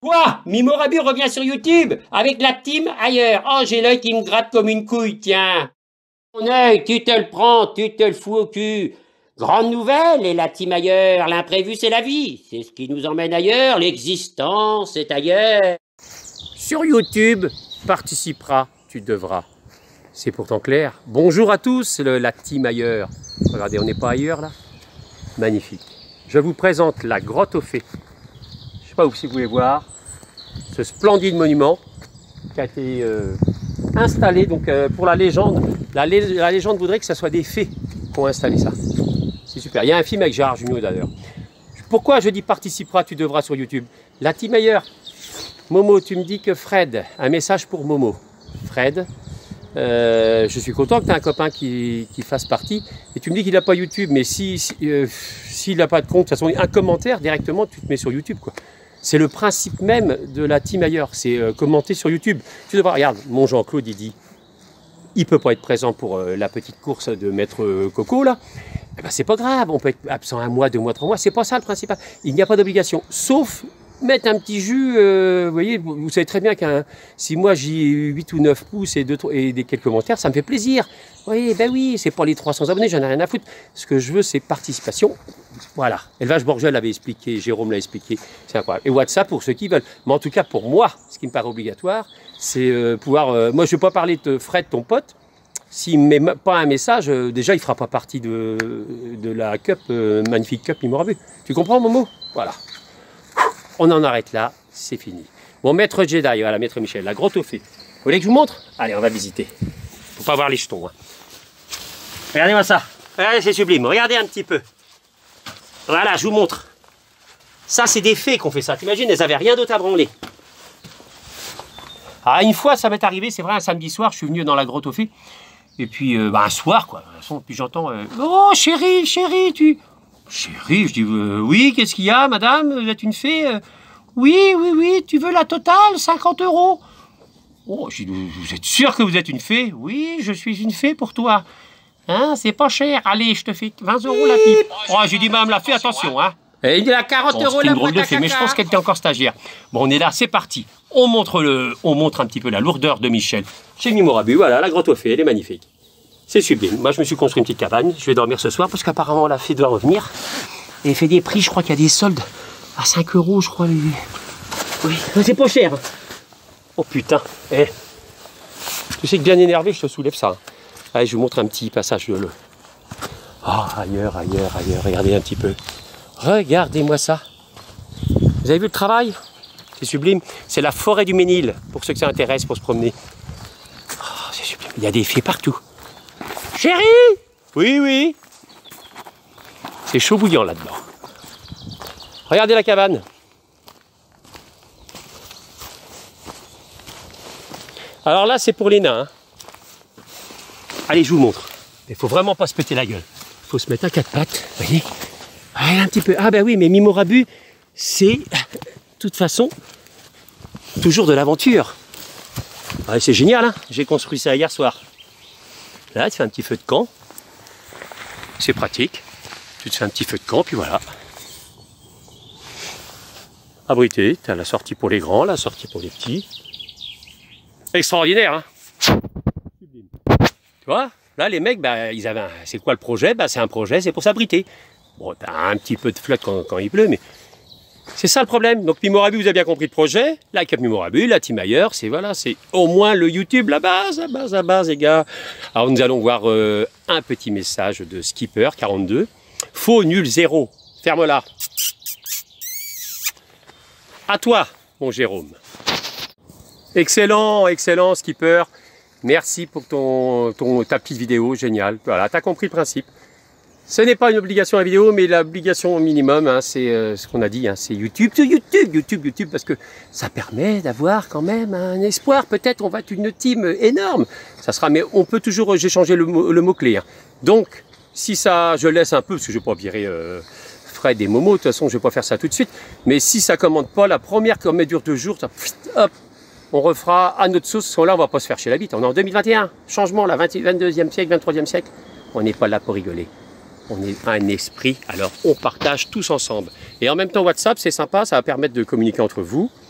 Quoi? Mimorabu revient sur YouTube avec la team ailleurs. Oh, j'ai l'œil qui me gratte comme une couille, tiens. Mon œil, tu te le prends, tu te le fous au cul. Grande nouvelle, et la team ailleurs, l'imprévu c'est la vie. C'est ce qui nous emmène ailleurs, l'existence est ailleurs. Sur YouTube, participeras, tu devras. C'est pourtant clair. Bonjour à tous, la team ailleurs. Regardez, on n'est pas ailleurs là. Magnifique. Je vous présente la grotte aux fées. Je ne sais pas si vous pouvez voir ce splendide monument qui a été installé donc, pour la légende. La légende voudrait que ce soit des fées qui ont installé ça. C'est super. Il y a un film avec Gérard Jugnot d'ailleurs. Pourquoi je dis participeras, tu devras sur YouTube? La team ailleurs. Momo, tu me dis que Fred, un message pour Momo. Fred, je suis content que tu aies un copain qui fasse partie. Et tu me dis qu'il n'a pas YouTube, mais s'il n'a pas de compte, de toute façon, un commentaire directement, tu te mets sur YouTube, quoi. C'est le principe même de la team ailleurs, c'est commenter sur YouTube. Tu devras, regarde, mon Jean-Claude, il dit, il ne peut pas être présent pour la petite course de Maître Coco, là. Eh ben, c'est pas grave, on peut être absent 1 mois, 2 mois, 3 mois, c'est pas ça le principal. Il n'y a pas d'obligation, sauf mettre un petit jus, vous voyez, vous savez très bien qu'un, si moi j'ai 8 ou 9 pouces et des quelques commentaires, ça me fait plaisir. Oui, ben oui, c'est pas les 300 abonnés, j'en ai rien à foutre. Ce que je veux, c'est participation. Voilà. Élevage Bourgeois l'avait expliqué, Jérôme l'a expliqué, c'est incroyable. Et WhatsApp pour ceux qui veulent. Mais en tout cas, pour moi, ce qui me paraît obligatoire, c'est pouvoir. Moi, je ne vais pas parler de Fred, ton pote. S'il ne met pas un message, déjà, il ne fera pas partie de la Cup, magnifique Cup Mimorabu. Tu comprends, Momo? Voilà. On en arrête là, c'est fini. Bon, Maître Jedi, voilà, Maître Michel, la grotte aux fées. Vous voulez que je vous montre? Allez, on va visiter. Faut pas voir les jetons. Hein. Regardez-moi ça. Regardez, c'est sublime. Regardez un petit peu. Voilà, je vous montre. Ça, c'est des fées qu'on fait ça. T'imagines, elles n'avaient rien d'autre à branler. Ah, une fois, ça m'est arrivé, c'est vrai, un samedi soir, je suis venu dans la grotte aux fées. Et puis, un soir, quoi. Puis j'entends, oh, chérie, chérie, tu... Chérie, je dis, oui, qu'est-ce qu'il y a, madame? Vous êtes une fée? Oui, oui, oui, tu veux la totale, 50 €. Oh, je dis, vous êtes sûr que vous êtes une fée? Oui, je suis une fée pour toi. Hein, c'est pas cher. Allez, je te fais 20 € la pipe. Oh, j'ai dit, madame la fée, attention, hein. Et il est à 40 € la boîte à caca. Mais je pense qu'elle était encore stagiaire. Bon, on est là, c'est parti. On montre un petit peu la lourdeur de Michel. Chez Mimorabu, voilà, la grotte aux fées, elle est magnifique. C'est sublime. Moi, je me suis construit une petite cabane. Je vais dormir ce soir parce qu'apparemment, la fée doit revenir. Et elle fait des prix, je crois qu'il y a des soldes à 5 €, je crois. Oui, c'est pas cher. Oh putain. Eh. Tu sais que bien énervé, je te soulève ça. Allez, je vous montre un petit passage de l'eau. Ah, ailleurs, ailleurs, ailleurs. Regardez un petit peu. Regardez-moi ça. Vous avez vu le travail? C'est sublime. C'est la forêt du Ménil, pour ceux que ça intéresse, pour se promener. Oh, c'est sublime. Il y a des fées partout. Chérie? Oui, oui. C'est chaud bouillant là-dedans. Regardez la cabane. Alors là, c'est pour les nains. Hein. Allez, je vous montre. Il ne faut vraiment pas se péter la gueule. Il faut se mettre à 4 pattes. Vous voyez? Allez, un petit peu. Ah ben oui, mais Mimorabu, c'est, de toute façon, toujours de l'aventure. Ouais, c'est génial, hein. J'ai construit ça hier soir. Là, tu fais un petit feu de camp. C'est pratique. Tu te fais un petit feu de camp, puis voilà. Abrité, tu as la sortie pour les grands, la sortie pour les petits. Extraordinaire, hein. Tu vois, là, les mecs, bah, ils avaient c'est quoi le projet? Bah, c'est un projet, c'est pour s'abriter. Bon, tu as un petit peu de flotte quand il pleut, mais c'est ça le problème. Donc, Mimorabu, vous avez bien compris le projet. La Cup Mimorabu, la team ailleurs, c'est voilà, c'est au moins le YouTube, la base, les gars. Alors, nous allons voir un petit message de Skipper 42. Faux, nul, zéro. Ferme-la. À toi, mon Jérôme. Excellent, excellent, Skipper. Merci pour ta petite vidéo, génial. Voilà, tu as compris le principe. Ce n'est pas une obligation à vidéo, mais l'obligation au minimum, hein, c'est ce qu'on a dit, hein, c'est YouTube, parce que ça permet d'avoir quand même un espoir. Peut-être on va être une team énorme. Ça sera, mais on peut toujours, j'ai changé le mot-clé. Hein. Donc, si ça, je laisse un peu, parce que je ne vais pas virer Fred et Momo, de toute façon, je ne vais pas faire ça tout de suite. Mais si ça ne commande pas, la première comme dure 2 jours, ça, hop, on refera à notre sauce. Là, on ne va pas se faire chez la bite. On est en 2021, changement, là, 22e siècle, 23e siècle. On n'est pas là pour rigoler. On est un esprit, alors on partage tous ensemble. Et en même temps, WhatsApp, c'est sympa, ça va permettre de communiquer entre vous.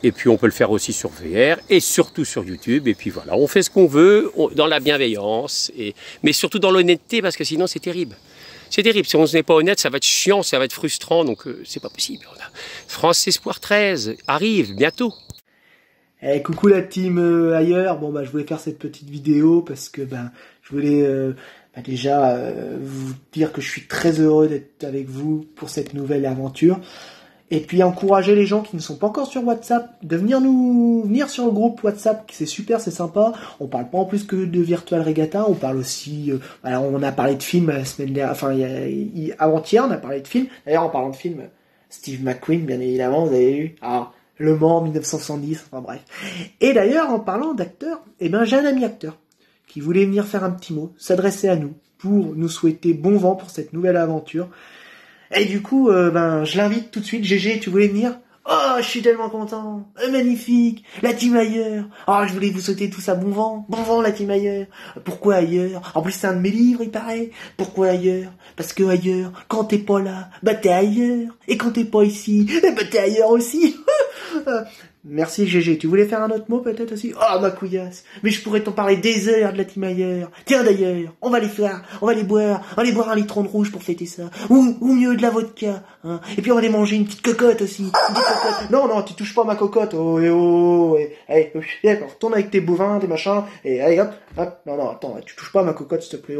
Et puis on peut le faire aussi sur VR et surtout sur YouTube. Et puis voilà, on fait ce qu'on veut dans la bienveillance, mais surtout dans l'honnêteté, parce que sinon c'est terrible. C'est terrible, si on n'est pas honnête, ça va être chiant, ça va être frustrant, donc c'est pas possible. France Espoir 13 arrive bientôt. Eh, coucou la team ailleurs. Bon je voulais faire cette petite vidéo parce que je voulais déjà vous dire que je suis très heureux d'être avec vous pour cette nouvelle aventure. Et puis encourager les gens qui ne sont pas encore sur WhatsApp de venir sur le groupe WhatsApp, c'est super, c'est sympa. On parle pas en plus que de Virtual Regatta, on parle aussi, on a parlé de films la semaine dernière, avant-hier on a parlé de films. D'ailleurs en parlant de films, Steve McQueen bien évidemment, vous avez vu. Alors, Le Mans 1970, enfin bref. Et d'ailleurs en parlant d'acteurs, j'ai un ami acteur qui voulait venir faire un petit mot, s'adresser à nous pour nous souhaiter bon vent pour cette nouvelle aventure. Et du coup, je l'invite tout de suite. GG, tu voulais venir? Oh, je suis tellement content. Magnifique. La team ailleurs. Oh, je voulais vous souhaiter tout ça bon vent. Bon vent, la team ailleurs. Pourquoi ailleurs? En plus, c'est un de mes livres, il paraît. Pourquoi ailleurs? Parce que ailleurs, quand t'es pas là, t'es ailleurs. Et quand t'es pas ici, t'es ailleurs aussi. Merci GG. Tu voulais faire un autre mot peut-être aussi? Oh, ma couillasse. Mais je pourrais t'en parler des heures de la team ailleurs. Tiens d'ailleurs, on va les boire un litron de rouge pour fêter ça. Ou mieux de la vodka. Hein. Et puis on va aller manger une petite cocotte aussi. Une petite cocotte. Non, tu touches pas à ma cocotte. Allez, retourne avec tes bovins, tes machins. Et allez, hop. Non, attends, tu touches pas à ma cocotte s'il te plaît.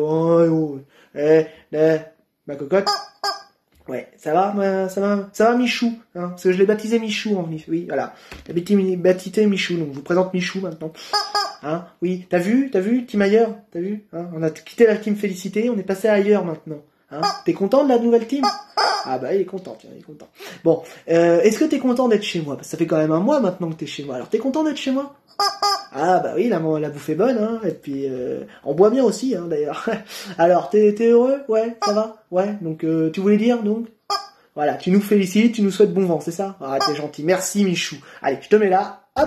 Ma cocotte. Ouais, ça va Michou, hein, parce que je l'ai baptisé Michou en venir. Oui, voilà. J'ai baptisé Michou, donc je vous présente Michou maintenant. Hein, oui, t'as vu, team ailleurs, t'as vu, hein, on a quitté la team Félicité, on est passé ailleurs maintenant. Hein, t'es content de la nouvelle team? Ah il est content, tiens, il est content. Bon, est-ce que t'es content d'être chez moi? Parce que ça fait quand même un mois maintenant que t'es chez moi. Alors t'es content d'être chez moi? Ah oui, la bouffe est bonne, hein, et puis on boit bien aussi, hein, d'ailleurs. Alors, t'es heureux? Ouais, ça va? Ouais, donc tu voulais dire, donc? Voilà, tu nous félicites, tu nous souhaites bon vent, c'est ça? Ah, t'es gentil, merci Michou. Allez, je te mets là, hop,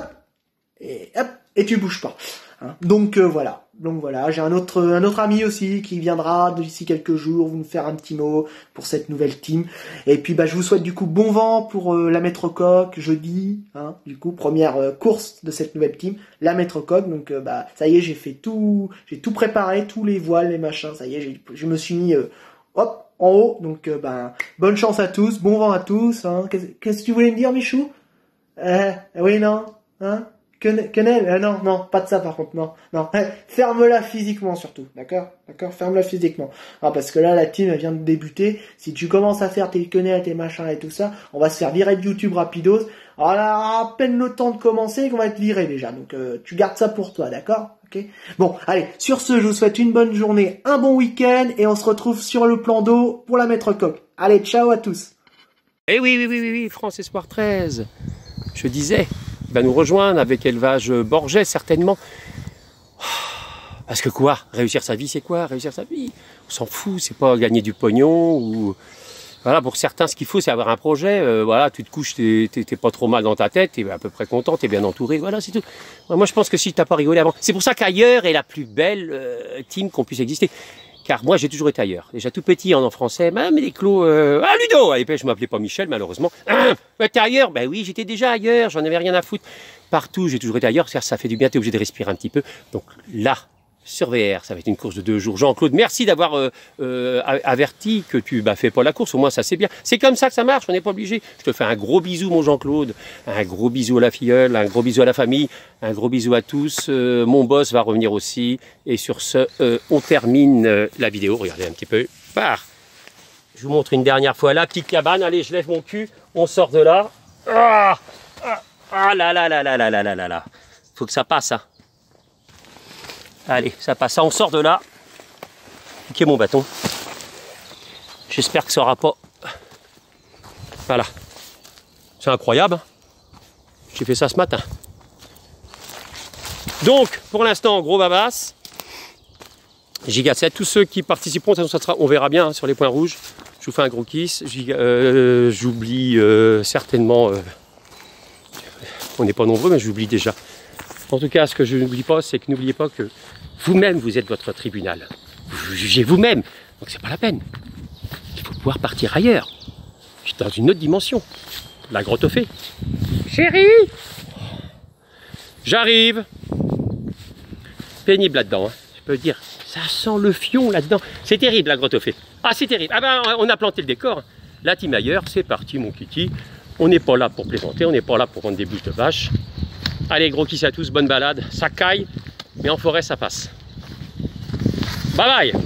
et tu bouges pas. Hein. Donc voilà, j'ai un autre ami aussi qui viendra d'ici quelques jours vous nous faire un petit mot pour cette nouvelle team. Et puis je vous souhaite du coup bon vent pour la Maître Coq jeudi, hein, du coup première course de cette nouvelle team, la Maître Coq. Donc ça y est, j'ai tout préparé, tous les voiles, les machins, ça y est, je me suis mis en haut. Donc bonne chance à tous, bon vent à tous. Hein. Qu'est-ce que tu voulais me dire, Michou? Oui, non, hein? Quenelle, non, pas de ça par contre, non. Ferme-la physiquement surtout, d'accord, ferme-la physiquement. Ah, parce que là, la team, elle vient de débuter. Si tu commences à faire tes quenelles, tes machins et tout ça, on va se faire virer de YouTube rapidos. Alors là, à peine le temps de commencer qu'on va être viré déjà. Donc, tu gardes ça pour toi, d'accord? Ok. Bon, allez, sur ce, je vous souhaite une bonne journée, un bon week-end, et on se retrouve sur le plan d'eau pour la Maître Coq. Allez, ciao à tous. Eh oui, France Espoir 13. Je disais. Va nous rejoindre avec élevage Borget certainement. Parce que quoi? Réussir sa vie, c'est quoi? Réussir sa vie, on s'en fout, c'est pas gagner du pognon ou... Voilà, pour certains, ce qu'il faut, c'est avoir un projet. Voilà, tu te couches, t'es pas trop mal dans ta tête, t'es à peu près content, t'es bien entouré, voilà, c'est tout. Moi, je pense que si t'as pas rigolé avant... C'est pour ça qu'ailleurs est la plus belle team qu'on puisse exister. Car moi, j'ai toujours été ailleurs. Déjà tout petit en français, mais les clos... Ludo! À l'époque, je m'appelais pas Michel, malheureusement. T'es ailleurs? Oui, j'étais déjà ailleurs, j'en avais rien à foutre. Partout, j'ai toujours été ailleurs, ça fait du bien, t'es obligé de respirer un petit peu. Donc là, sur VR, ça va être une course de 2 jours. Jean-Claude, merci d'avoir averti que tu fais pas la course, au moins ça c'est bien. C'est comme ça que ça marche, on n'est pas obligé. Je te fais un gros bisou, mon Jean-Claude. Un gros bisou à la filleule, un gros bisou à la famille, un gros bisou à tous. Mon boss va revenir aussi. Et sur ce, on termine la vidéo. Regardez un petit peu. Je vous montre une dernière fois la petite cabane. Allez, je lève mon cul, on sort de là. Là. Faut que ça passe, hein. Allez, ça passe, on sort de là. Piquez mon bâton. J'espère que ça aura pas... Voilà. C'est incroyable, hein. J'ai fait ça ce matin. Donc, pour l'instant, gros babas. Giga 7. Tous ceux qui participeront, ça sera, on verra bien, hein, sur les points rouges. Je vous fais un gros kiss. J'oublie certainement... on n'est pas nombreux, mais j'oublie déjà. En tout cas, ce que je n'oublie pas, c'est que n'oubliez pas que vous-même, vous êtes votre tribunal. Vous jugez vous-même. Donc c'est pas la peine. Il faut pouvoir partir ailleurs. Dans une autre dimension. La grotte aux fées. Chérie, J'arrive. Pénible là-dedans, hein. Je peux dire, ça sent le fion là-dedans. C'est terrible la grotte aux fées. Ah, c'est terrible. Ah ben, on a planté le décor. La tirailleurs, c'est parti mon kiki. On n'est pas là pour plaisanter, on n'est pas là pour rendre des bouches de vache. Allez, gros kiss à tous, bonne balade. Ça caille, mais en forêt, ça passe. Bye bye.